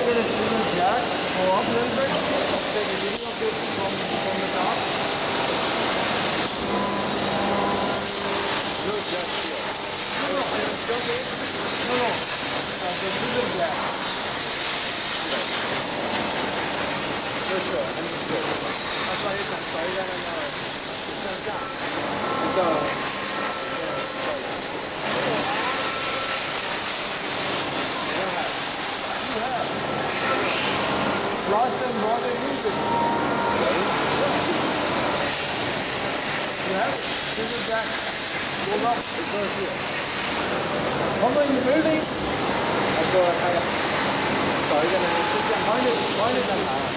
get a scissor jack, go up a little bit, take a video of it from the top. No jack here. No. The scissor jack. Sure, understood. 他稍微想调一下那个向下， 知道了。 Last time brother used it. You have it? Scissor jack. Goes up. It's not here. How are you moving? 他说他要找一个人，就这样，往里面拿。